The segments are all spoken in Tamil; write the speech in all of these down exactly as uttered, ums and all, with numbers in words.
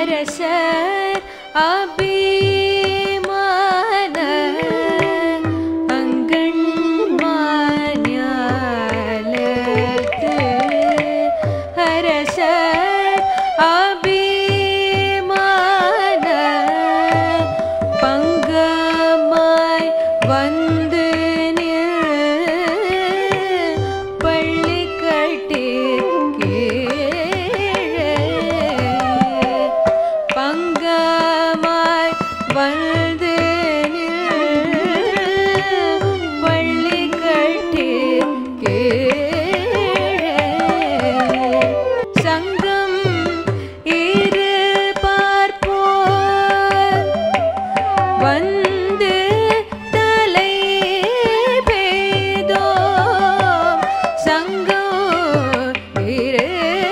அரசர் அபிமான அங்கண்மாஞாலத்து அரசர் அபிமான பங்கமாய் வந்து பள்ளி கட்டிற்கே பங்கமாய் வந்து பள்ளி கட்டிற்கே சங்கம் இரு பார்ப்போர் வந்து தலை பெய்தோம் சங்கம் இரு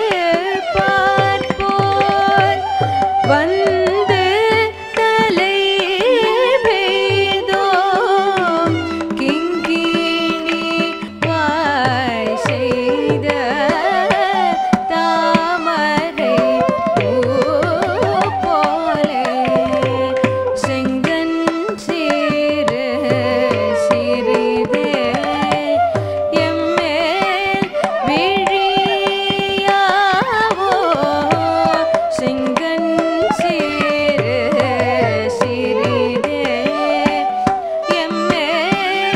பார்ப்போர் வந்து தலை பெய்தோம் கிங்கிணி வாய் செய்த தாமரை பூ போலே செங்கன் சீரு சிறிதே எம்மேல் விழியாவோ செங்கன் சீரு சிறிதே எம்மேல்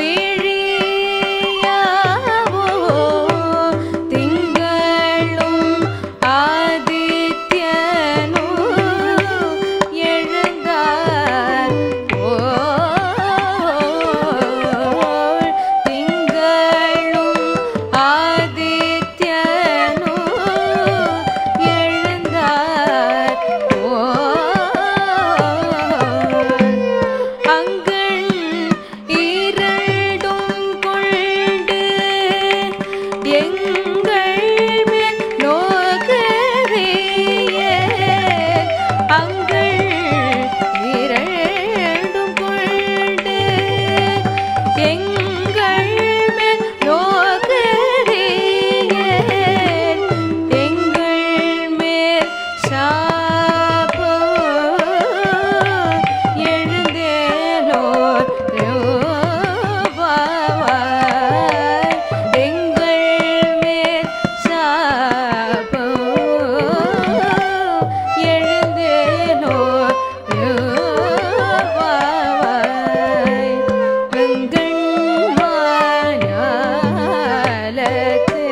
விழியாவோ திங்களும் ஆதித்யனும் எழுந்தார் போல் திங்களும் ஆதித்யனும் எழுந்தார் போல் அங்கண் இரண்டும் கொண்டு எங்கள் மேல் நோக்கரிய அங்கள் இரண்டும் கொண்டு எங்கள் மேல் நோக்கரிய எங்கள் மேல் சாபோ எழுந்தேலோர் யோவாவாய் எங்கள் மேல் சாபோ எழுந்தேலோர் யோவாவாய் வெங்கண்மாஞாலத்து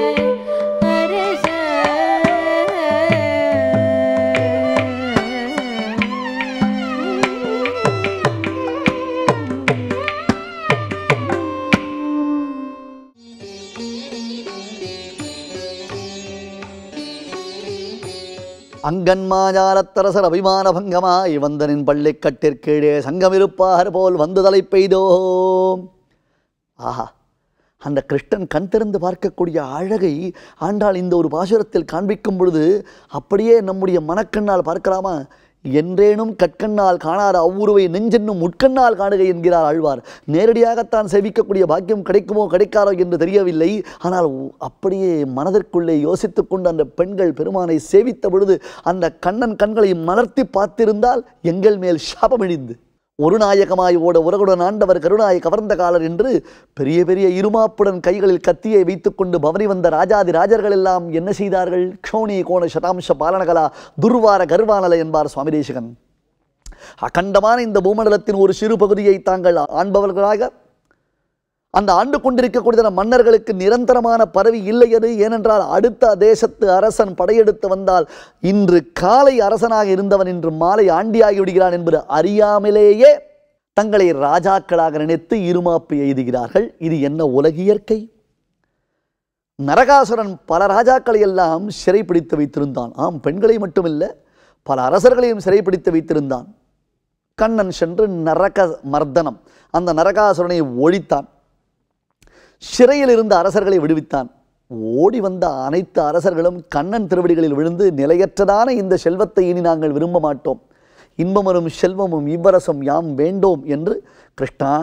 அங்கன்மாஞாலத்தரசர் அபிமான பங்கமாய் வந்தனின் பள்ளி கட்டிற்கீழே சங்கமிருப்பார் போல் வந்து தலை பெய்தோம். ஆஹா, அந்த கிருஷ்ணன் கண் திறந்து பார்க்கக்கூடிய அழகை ஆண்டாள் இந்த ஒரு பாசுரத்தில் காண்பிக்கும் பொழுது அப்படியே நம்முடைய மனக்கண்ணால் பார்க்கலாமா? என்றேனும் கற்கண்ணால் காணாத அவ்வுருவை நெஞ்சென்னும் உட்கண்ணால் காணுக என்கிறார் ஆழ்வார். நேரடியாகத்தான் சேவிக்கக்கூடிய பாக்கியம் கிடைக்குமோ கிடைக்காதோ என்று தெரியவில்லை. ஆனால் அப்படியே மனதிற்குள்ளே யோசித்து கொண்டு அந்த பெண்கள் பெருமானை சேவித்த பொழுது அந்த கண்ணன் கண்களை மலர்த்தி பார்த்திருந்தால் எங்கள் மேல் சாபமிழிந்து ஒரு நாயகமாய் ஓட உலகுடன் ஆண்டவர் கருணாய் கவர்ந்த காலர் என்று பெரிய பெரிய இருமாப்புடன் கைகளில் கத்தியை வைத்துக்கொண்டு பவனி வந்த ராஜாதி ராஜர்கள் எல்லாம் என்ன செய்தார்கள்? க்ஷோணி கோண சதாம்ச பாலனகலா துர்வார கர்வானல என்பார் சுவாமி தேசிகன். அகண்டமான இந்த பூமண்டலத்தின் ஒரு சிறு பகுதியை தாங்கள் ஆண்பவர்களாக அந்த ஆண்டு கொண்டிருக்கக்கூடிய மன்னர்களுக்கு நிரந்தரமான பதவி இல்லையது. ஏனென்றால் அடுத்த தேசத்து அரசன் படையெடுத்து வந்தால் இன்று காலை அரசனாக இருந்தவன் இன்று மாலை ஆண்டியாகி விடுகிறான் என்பது அறியாமலேயே தங்களை ராஜாக்களாக நினைத்து இருமாப்பு எய்துகிறார்கள். இது என்ன உலகியற்கை? நரகாசுரன் பல ராஜாக்களை எல்லாம் சிறைப்பிடித்து வைத்திருந்தான். ஆம், பெண்களை மட்டுமில்லை, பல அரசர்களையும் சிறைப்பிடித்து வைத்திருந்தான். கண்ணன் சென்று நரக மர்தனம், அந்த நரகாசுரனை ஒழித்தான். சிறையில் இருந்த அரசர்களை விடுவித்தான். ஓடி வந்த அனைத்து அரசர்களும் கண்ணன் திருவடிகளில் விழுந்து நிலையற்றதான இந்த செல்வத்தை இனி நாங்கள் விரும்ப மாட்டோம், இன்பமரும் செல்வமும் இவ்வரசம் யாம் வேண்டோம் என்று, கிருஷ்ணா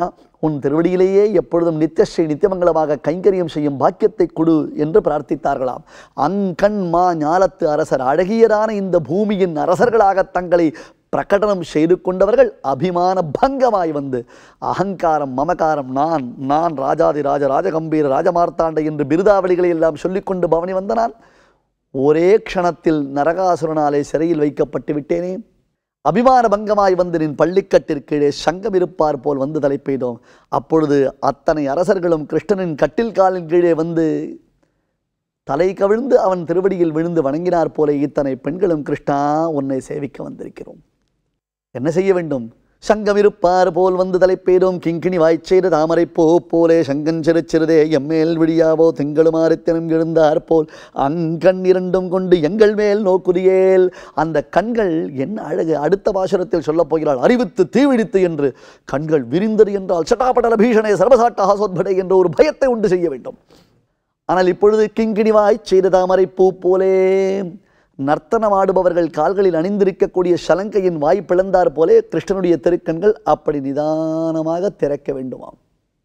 உன் திருவடியிலேயே எப்பொழுதும் நித்தியஸ்ரீ நித்தியமங்கலமாக கைங்கரியம் செய்யும் பாக்கியத்தை கொடு என்று பிரார்த்தித்தார்களாம். அங்கண் மா ஞாலத்து அரசர், அழகியரான இந்த பூமியின் அரசர்களாக தங்களை பிரகடனம் செய்து கொண்டவர்கள் அபிமான பங்கமாய் வந்து அகங்காரம் மமகாரம் நான் நான் ராஜாதி ராஜ ராஜகம்பீர ராஜமார்த்தாண்ட என்று பிருதாவளிகளை எல்லாம் சொல்லிக்கொண்டு பவனி வந்த நான் ஒரே க்ஷணத்தில் நரகாசுரனாலே சிறையில் வைக்கப்பட்டு விட்டேனே. அபிமான பங்கமாய் வந்து நின் பள்ளிக்கட்டிற்கீழே சங்கம் இருப்பார் போல் வந்து தலை பெய்தோம். அப்பொழுது அத்தனை அரசர்களும் கிருஷ்ணனின் கட்டில் காலின் கீழே வந்து தலை கவிழ்ந்து அவன் திருவடியில் விழுந்து வணங்கினார் போல இத்தனை பெண்களும் கிருஷ்ணா உன்னை சேவிக்க வந்திருக்கிறோம், என்ன செய்ய வேண்டும்? சங்கம் இருப்பார் போல் வந்து தலை பெய்தோம். கிங்கிணி வாய்ச்செய்த தாமரை போ போலே சங்கன் சிறு சிறுதே எம்மேல் விடியாவோ திங்களுமாரித்தனும் எழுந்தார் போல் அங்கண் இரண்டும் கொண்டு எங்கள் மேல் நோக்குதியேல். அந்த கண்கள் என்ன அழகு! அடுத்த பாசுரத்தில் சொல்லப் போகிறாள், அறிவித்து தீவிடித்து என்று. கண்கள் விரிந்தது என்றால் சட்டாபடல பீஷணே சர்வசாட்ட ஹாசோத்படை என்ற ஒரு பயத்தை உண்டு செய்ய வேண்டும். ஆனால் இப்பொழுது கிங்கிணிவாய் செய்த தாமரை பூ போலே நர்த்தனமாடுபவர்கள் கால்களில் அணிந்திருக்கக்கூடிய சலங்கையின் வாய் பிளந்தார் போலே கிருஷ்ணனுடைய திருக்கண்கள் அப்படி நிதானமாக திறக்க வேண்டுமாம்.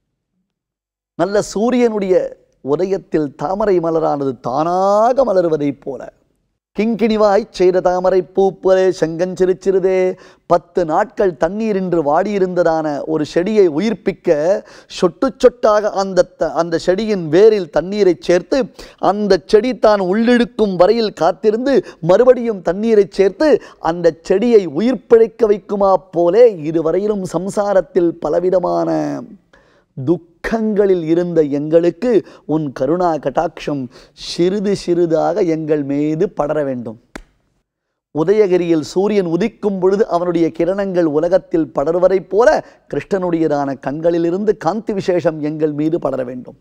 நல்ல சூரியனுடைய உதயத்தில் தாமரை மலரானது தானாக மலருவதைப் போல கிங்கிணிவாய் செய்த தாமரை பூ போலே செங்கன் சிறு சிறுதே. பத்து நாட்கள் தண்ணீர் இன்று வாடியிருந்ததான ஒரு செடியை உயிர்ப்பிக்க சொட்டு சொட்டாக அந்த அந்த செடியின் வேரில் தண்ணீரை சேர்த்து அந்த செடி தான் உள்ளிழுக்கும் வரையில் காத்திருந்து மறுபடியும் தண்ணீரை சேர்த்து அந்த செடியை உயிர்ப்பிழைக்க வைக்குமா போலே இதுவரையிலும் சம்சாரத்தில் பலவிதமான துக்கங்களில் இருந்த எங்களுக்கு உன் கருணா கடாட்சம் சிறிது சிறிதாக எங்கள் மீது படர வேண்டும். உதயகிரியில் சூரியன் உதிக்கும் பொழுது அவனுடைய கிரணங்கள் உலகத்தில் படர்வதைப் போல கிருஷ்ணனுடையதான கண்களிலிருந்து காந்தி விசேஷம் எங்கள் மீது படர வேண்டும்.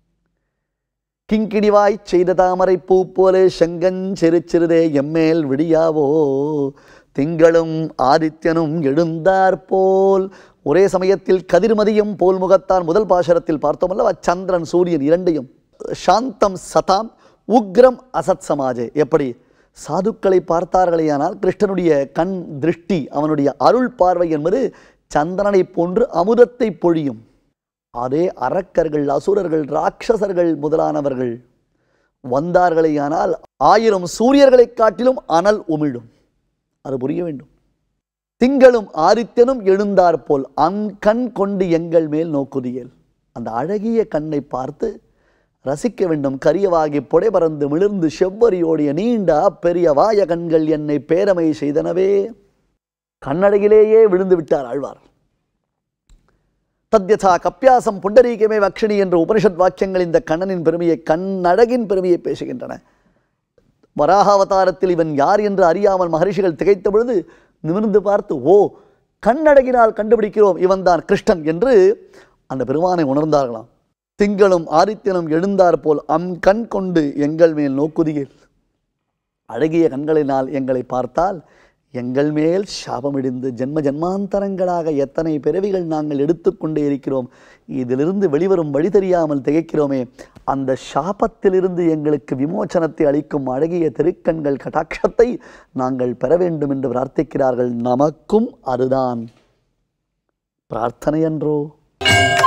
கிங்கிணிவாய் செய்த தாமரை பூ போலே செங்கன் சிறு சிறுதே எம்மேல் விடியாவோ திங்களும் ஆதித்யனும் எழுந்தார் போல். ஒரே சமயத்தில் கதிர்மதியம் போல் முகத்தான் முதல் பாசுரத்தில் பார்த்தோமல்ல, சந்திரன் சூரியன் இரண்டையும். சாந்தம் சதாம் உக்ரம் அசத் சமாஜே. எப்படி சாதுக்களை பார்த்தார்களேயானால் கிருஷ்ணனுடைய கண் திருஷ்டி அவனுடைய அருள் பார்வை என்பது சந்திரனை போன்று அமுதத்தை பொழியும். அதே அரக்கர்கள் அசுரர்கள் ராட்சசர்கள் முதலானவர்கள் வந்தார்களேயானால் ஆயிரம் சூரியர்களை காட்டிலும் அனல் உமிழும். அது புரிய வேண்டும். திங்களும் ஆதித்யனும் எழுந்தார் போல் அங்கண் கொண்டு எங்கள் மேல் நோக்குதியல். அந்த அழகிய கண்ணை பார்த்து ரசிக்க வேண்டும். கரியவாகி புடை பறந்து மிளிர்ந்து செவ்வரியோடைய நீண்ட பெரிய வாய கண்கள் என்னை பேரமை செய்தனவே. கண்ணழகிலேயே விழுந்து விட்டார் ஆழ்வார். தத்யதா கப்பியாசம் புண்டரீகமே வக்ஷினி என்ற உபனிஷத் வாக்கியங்கள் இந்த கண்ணனின் பெருமையை கண்ணழகின் பெருமையை பேசுகின்றன. வராகாவதாரத்தில் இவன் யார் என்று அறியாமல் மகரிஷிகள் திகைத்த பொழுது நிமிர்ந்து பார்த்து ஓ கண்ணழகினால் கண்டுபிடிக்கிறோம் இவன்தான் கிருஷ்ணன் என்று அந்த பெருமானை உணர்ந்தார்களாம். திங்களும் ஆதித்யனும் எழுந்தார் போல் அம் கண் கொண்டு எங்கள் மேல் நோக்குதியில். அழகிய கண்களினால் எங்களை பார்த்தால் எங்கள் மேல் சாபமிடிந்து ஜென்ம ஜென்மாந்தரங்களாக எத்தனை பிறவிகள் நாங்கள் எடுத்துக்கொண்டே இருக்கிறோம். இதிலிருந்து வெளிவரும் வழி தெரியாமல் திகைக்கிறோமே. அந்த சாபத்திலிருந்து எங்களுக்கு விமோசனத்தை அளிக்கும் அழகிய திருக்கண்கள் கடாட்சத்தை நாங்கள் பெற வேண்டும் என்று பிரார்த்திக்கிறார்கள். நமக்கும் அதுதான் பிரார்த்தனை என்றோ.